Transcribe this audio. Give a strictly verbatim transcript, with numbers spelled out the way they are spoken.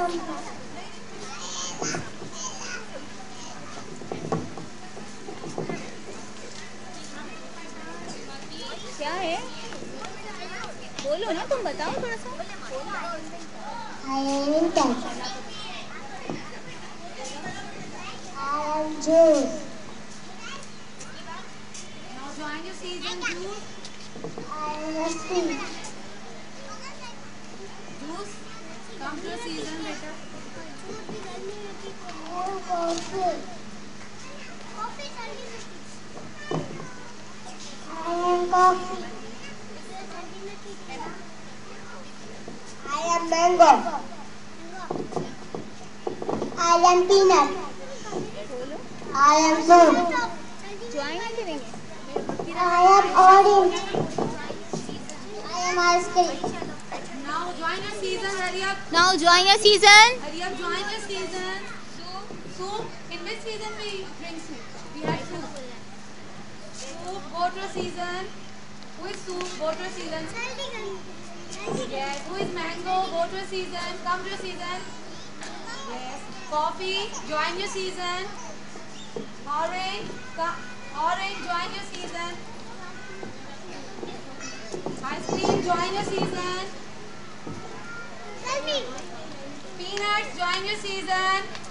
क्या है? बोलो ना, तुम बताओ थोड़ा सा। I am Intan. I am Jude. Now join your season, Juice. I am Asti. Juice, come to your season, beta. I am Coffee. I am Coffee. I am Mango. I am Peanut. बोलो। I am Soap. Join नहीं करेंगे? I am Orange. I am Ice Cream. Now join your season, hurry up. Now join your season. Hurry up, join your season. Soup. Soup. In which season we drink soup? We have soup. Soup, go to your season. Who is soup? Go to your season. Yes. Who is mango? Go to your season. Come to your season. Yes. Coffee, join your season. Orange, come. Orange, join your season. Ice cream, join your season. Peanuts, join your season.